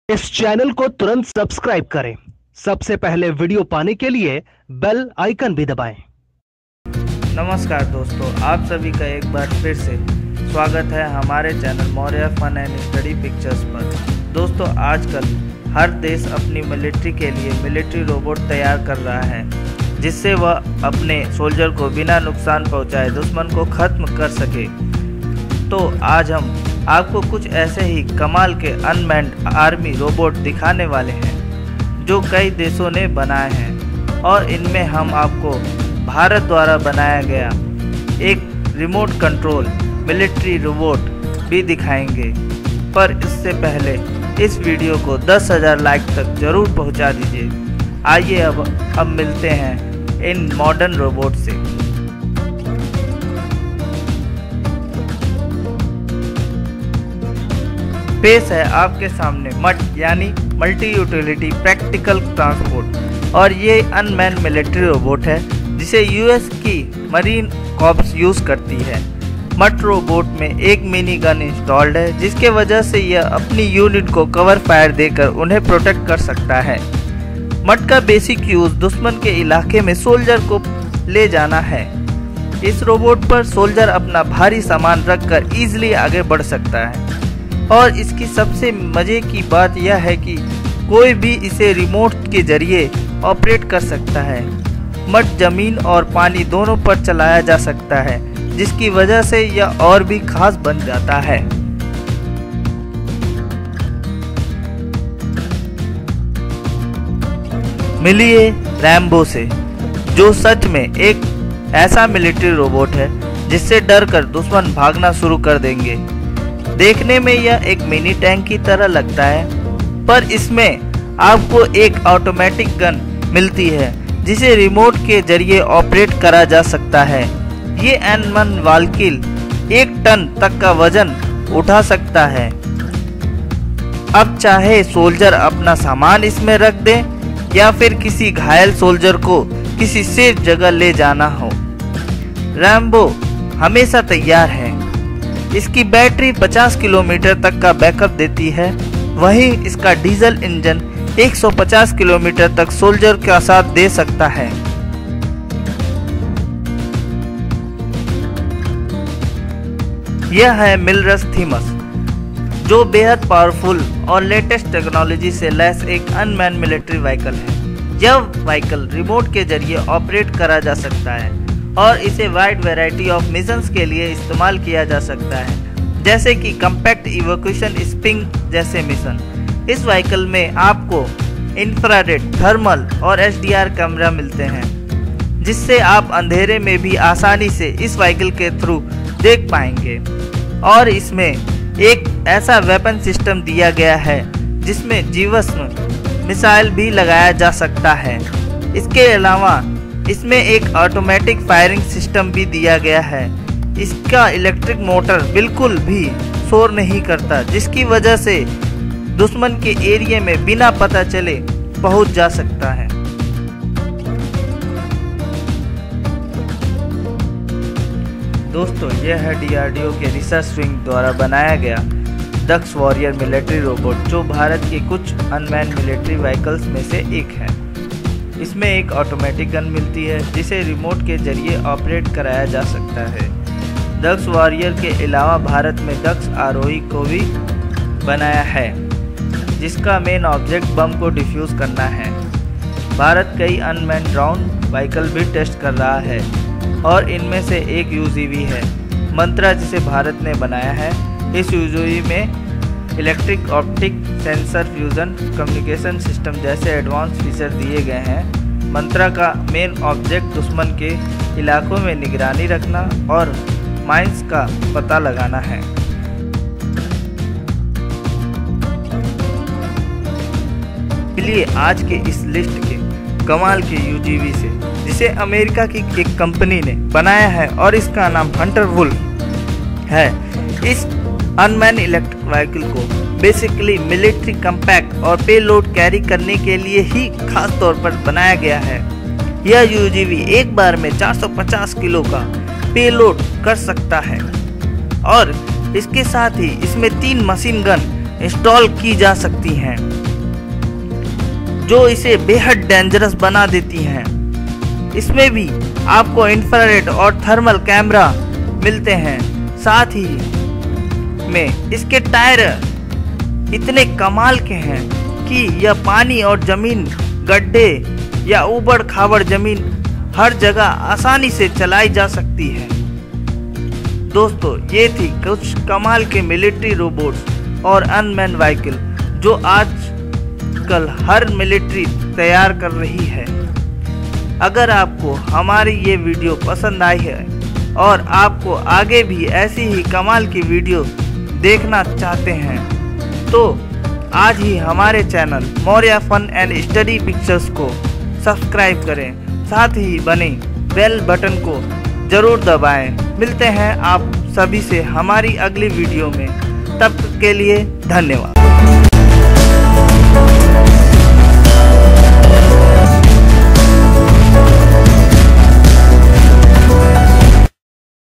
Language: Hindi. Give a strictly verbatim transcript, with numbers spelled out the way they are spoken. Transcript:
इस चैनल को तुरंत सब्सक्राइब करें। सबसे पहले वीडियो पाने के लिए बेल आइकन भी दबाएं। नमस्कार दोस्तों, आप सभी का एक बार फिर से स्वागत है हमारे channel Maurya fun and study pictures पर। दोस्तों, आजकल हर देश अपनी मिलिट्री के लिए मिलिट्री रोबोट तैयार कर रहा है, जिससे वह अपने सोल्जर को बिना नुकसान पहुंचाए दुश्मन को खत्म कर सके। तो आज हम आपको कुछ ऐसे ही कमाल के अनमैन्ड आर्मी रोबोट दिखाने वाले हैं जो कई देशों ने बनाए हैं, और इनमें हम आपको भारत द्वारा बनाया गया एक रिमोट कंट्रोल मिलिट्री रोबोट भी दिखाएंगे। पर इससे पहले इस वीडियो को दस हज़ार लाइक तक जरूर पहुंचा दीजिए। आइए अब अब मिलते हैं इन मॉडर्न रोबोट से। पेश है आपके सामने मट यानी मल्टी यूटिलिटी प्रैक्टिकल ट्रांसपोर्ट, और ये अनमैन्ड मिलिट्री रोबोट है जिसे यूएस की मरीन कॉर्प्स यूज करती है। मट रोबोट में एक मिनी गन इंस्टॉल्ड है, जिसके वजह से यह अपनी यूनिट को कवर फायर देकर उन्हें प्रोटेक्ट कर सकता है। मट का बेसिक यूज दुश्मन के इलाके में सोल्जर को ले जाना है। इस रोबोट पर सोल्जर अपना भारी सामान रखकर इजीली आगे बढ़ सकता है, और इसकी सबसे मजे की बात यह है कि कोई भी इसे रिमोट के जरिए ऑपरेट कर सकता है। मट जमीन और पानी दोनों पर चलाया जा सकता है, जिसकी वजह से यह और भी खास बन जाता है। मिलिए रैम्बो से, जो सच में एक ऐसा मिलिट्री रोबोट है जिससे डरकर दुश्मन भागना शुरू कर देंगे। देखने में यह एक मिनी टैंक की तरह लगता है, पर इसमें आपको एक ऑटोमेटिक गन मिलती है जिसे रिमोट के जरिए ऑपरेट करा जा सकता है। ये अनमैन्ड व्हीकल एक टन तक का वजन उठा सकता है। अब चाहे सोल्जर अपना सामान इसमें रख दे या फिर किसी घायल सोल्जर को किसी सेफ जगह ले जाना हो, रैम्बो हमेशा तैयार है। इसकी बैटरी पचास किलोमीटर तक का बैकअप देती है, वहीं इसका डीजल इंजन एक सौ पचास किलोमीटर तक सोल्जर का साथ दे सकता है। यह है मिलरस थीमस, जो बेहद पावरफुल और लेटेस्ट टेक्नोलॉजी से लैस एक अनमैन्ड मिलिट्री व्हीकल है। यह व्हीकल रिमोट के जरिए ऑपरेट करा जा सकता है, और इसे वाइड वैरायटी ऑफ मिशंस के लिए इस्तेमाल किया जा सकता है, जैसे कि कम्पैक्ट इवैक्यूएशन स्पिंग जैसे मिशन। इस व्हीकल में आपको इंफ्रारेड, थर्मल और एच डी आर कैमरा मिलते हैं, जिससे आप अंधेरे में भी आसानी से इस व्हीकल के थ्रू देख पाएंगे। और इसमें एक ऐसा वेपन सिस्टम दिया गया है जिसमें जीवाश्म मिसाइल भी लगाया जा सकता है। इसके अलावा इसमें एक ऑटोमेटिक फायरिंग सिस्टम भी दिया गया है। इसका इलेक्ट्रिक मोटर बिल्कुल भी शोर नहीं करता, जिसकी वजह से दुश्मन के एरिया में बिना पता चले पहुंच जा सकता है। दोस्तों, यह है डी आर डी ओ के रिसर्च विंग द्वारा बनाया गया दक्ष वॉरियर मिलिट्री रोबोट, जो भारत के कुछ अनमैन्ड मिलिट्री व्हीकल्स में से एक है। इसमें एक ऑटोमेटिक गन मिलती है जिसे रिमोट के जरिए ऑपरेट कराया जा सकता है। दक्ष वॉरियर के अलावा भारत में दक्ष आरोही को भी बनाया है, जिसका मेन ऑब्जेक्ट बम को डिफ्यूज करना है। भारत कई अनमैन्ड ड्रोन व्हीकल भी टेस्ट कर रहा है, और इनमें से एक यू जी वी है, मंत्रा, जिसे भारत ने बनाया है। इस यू जी वी में electric optic sensor fusion communication system जैसे एडवांस फीचर दिए गए हैं। मंत्रा का मेन ऑब्जेक्ट दुश्मन के इलाकों में निगरानी रखना और माइंस का पता लगाना है। चलिए आज के इस लिस्ट के कमाल के यू जी वी से, जिसे अमेरिका की एक कंपनी ने बनाया है और इसका नाम हंटर वुल्फ है। इस अनमैन्ड इलेक्ट्रिक व्हीकल को बेसिकली मिलिट्री कम्पैक्ट और पेलोड कैरी करने के लिए ही खास तौर पर बनाया गया है। यह यू जी वी एक बार में चार सौ पचास किलो का पेलोड कर सकता है, और इसके साथ ही इसमें तीन मशीन गन इंस्टॉल की जा सकती हैं। जो इसे बेहद डेंजरस बना देती हैं। इसमें भी आपको इंफ्रारेड और थर्मल कैमरा मिलते हैं। साथ ही में इसके टायर इतने कमाल के हैं कि यह पानी और जमीन, गड्ढे या ऊबड़ खाबड़ जमीन हर जगह आसानी से चलाई जा सकती है। दोस्तों, ये थी कुछ कमाल के मिलिट्री रोबोट्स और अनमैन्ड व्हीकल जो आजकल हर मिलिट्री तैयार कर रही है। अगर आपको हमारी ये वीडियो पसंद आई है और आपको आगे भी ऐसी ही कमाल की वीडियो देखना चाहते हैं तो आज ही हमारे channel Maurya fun and study pictures को सब्सक्राइब करें। साथ ही बने बेल बटन को जरूर दबाएं। मिलते हैं आप सभी से हमारी अगली वीडियो में। तब तक के लिए धन्यवाद।